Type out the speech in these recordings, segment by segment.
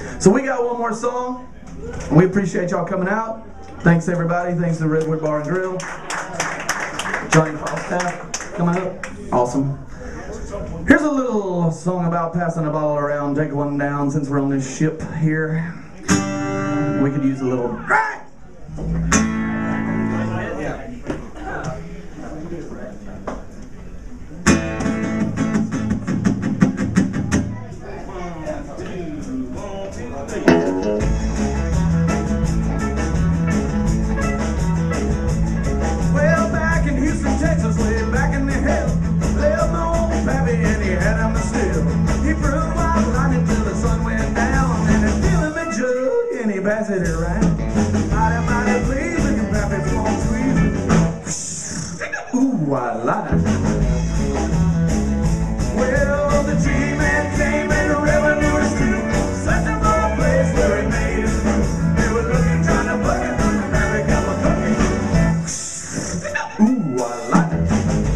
So we got one more song. We appreciate y'all coming out. Thanks everybody. Thanks to Redwood Bar and Grill. Johnny Paul staff coming up. Awesome. Here's a little song about passing a ball around, take one down since we're on this ship here. We could use a little. Well, back in Houston, Texas, way back in the hill, lived my old pappy and he had him a still. He threw out lightning till the sun went down, and he filled him a jug and he passed it around. Mighty, mighty pleased with your pappy's long squeeze. Ooh, I like it. Well, the G-Man came and the revenue was true, searching for a place where he made his move. They were looking, trying to buck it, and every cup of cookie. Ooh, I like it.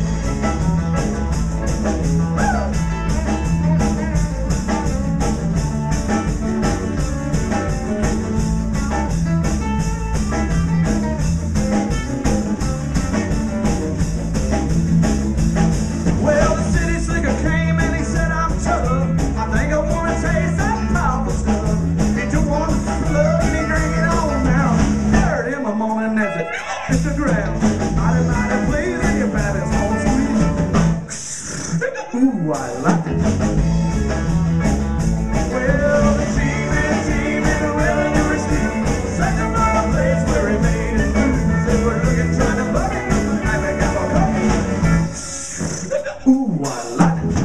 Well, the city slicker came and he said, I'm tough. I think I want to taste that powerful stuff. He took one slug and he drank it all down. Heard him a moaning as it hit the ground. Mighty, mighty pleased with your pappy's home squeeze. Ooh, I like it. Well, the G-Man team and the revenue was steep, searching for a place where he made his moves. They were looking, trying to buck it, and they got a cookie. Ooh, I like it.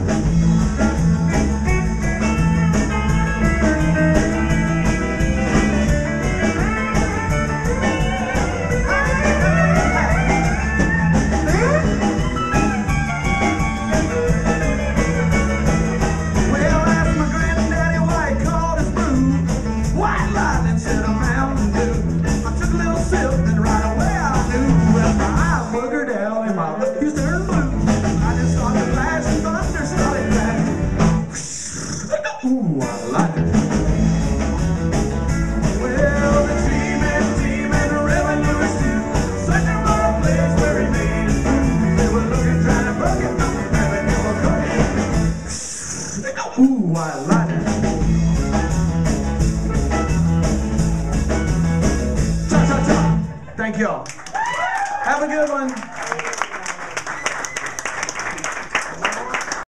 Well, that's my granddaddy White called his brew. White lightning said a Mountain Dew. I took a little sip and right away I knew. Well, my eyes boogered out and my Houston turned blue. I just started flashing, thunder started crashing. Ooh, I like it. Well, the G-Man team and the revenue was too, searching for a place where he made his moves. They were looking, trying to buck it, and they got a cookie. Ooh, I like it. Cha-cha-cha. Thank y'all. Have a good one.